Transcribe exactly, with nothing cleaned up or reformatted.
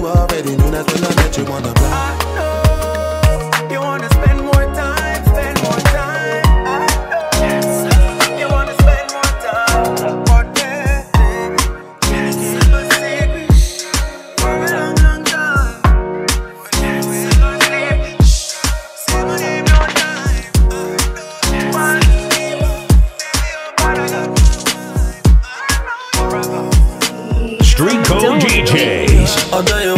already knew that when I met you on the block. I know you wanna spend more time, spend more time. I know yes, you wanna spend more time. But yeah, baby, yes, keep a secret for a long, long time. Yes, keep a secret. Say my name no time. One people, but I got Street Code D Js. I'll tell you